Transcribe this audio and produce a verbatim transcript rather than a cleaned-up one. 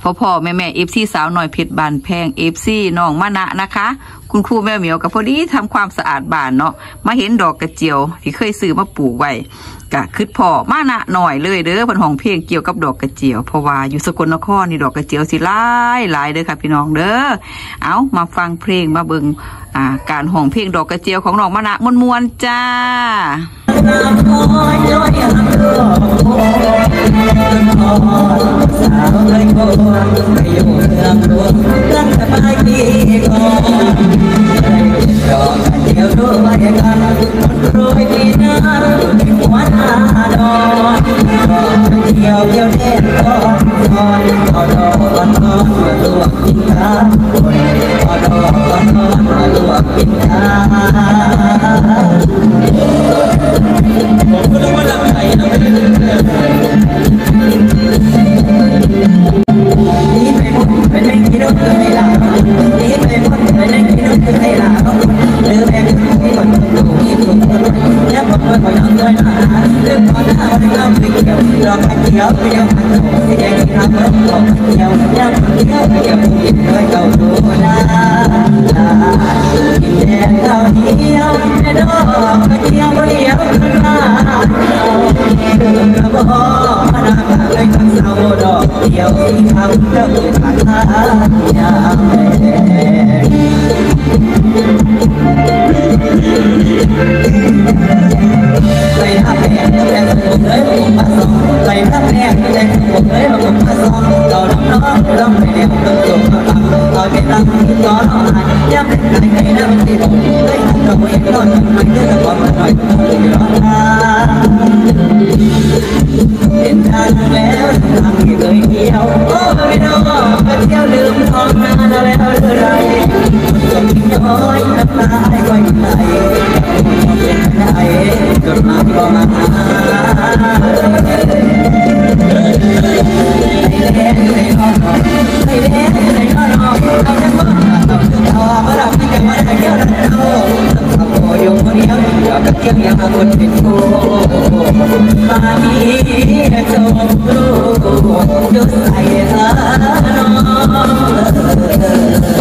พ่อพ่อแม่แม่เอฟซีสาวหน่อยเพชรบานแพงเอฟซีน้องมะนะนะคะคุณครูแม่เหมียวกับพอดีทำความสะอาดบ้านเนาะมาเห็นดอกกระเจียวที่เคยซื้อมาปลูกไว้กะคืดพ่อมานะหน่อยเลยเด้อเพิ่นห้องเพลงเกี่ยวกับดอกกระเจียวเพราะว่าอยู่สกลนครนี่ดอกกระเจียวสิหลายหลายเด้อค่ะพี่น้องเด้อเอามาฟังเพลงมาเบิ่งอ่าการห้องเพลงดอกกระเจียวของน้องมะนะมวนๆจ้าสาวเลยโกนไปอยู่เมืองหลวงตั้งแต่ปลายปีก่อนดอกกระเจียวด้วยกันคนรวยดีนั้นเป็นหัวหน้าดอนดอกกระเจียวเดียวเด่นก่อนก่อนเอาดอกก่อนก่อนมาลวกกินข้าวเอาดอกก่อนก่อนมาลวกกินข้าวผมก็รู้ว่าลำไส้นะไม่ได้เรื่องนี่ไปหมดไปเล่นกินรถให้ลานี่ไปหมดไปเล่นกินรถให้ลาเรือแบกที่หมดดูที่ถูกรถยับหมดก็ยังเดินหาเรื่องก่อนหน้าวันเราไปเกี่ยวรอกระเจียวไปเดียวมันที่แดงที่ทำรถตกเกี่ยวยับเกี่ยวไปเกี่ยวกินด้วยเก่าดูนะกินแดงเก่าเดียวแม่ดอกกระเจียวเดียวขึ้นมาเดินกระบอกมาหน้าเลยทั้งสาวดอกเดียวที่ทำเรื่องผ่านมาอย่างแรงไปทับแรงแต่สมุนเลยผมมาส่งไปทับแรงแต่สมุนเลยผมมาส่งเราน้องน้องร้องไปแล้วต้องจบมาฟังเราไปตั้งที่ต่อหน่อยย้ำในใจน้ำที่ผมเลยเราไม่ร้อนไม่เลือกความหน่อยต้องร้อนตาเป็นทางแล้วทางที่เคยเที่ยวโอ้ไม่น้องไปเที่ยวลืมท้องนาแล้วเลยไรจบที่น้อยน้ำตาให้ไว้ไหนเป็นไงจนมาก็มาให้แดงให้นอนให้แดงให้นอนเอาจังหวะเอามาดับที่จังหวะเกี่ยวเราเอาโอยงคนเดียวอยากเกี่ยวอย่างคนเป็นโกมาดีจงรู้ดูใส่เธอน้อง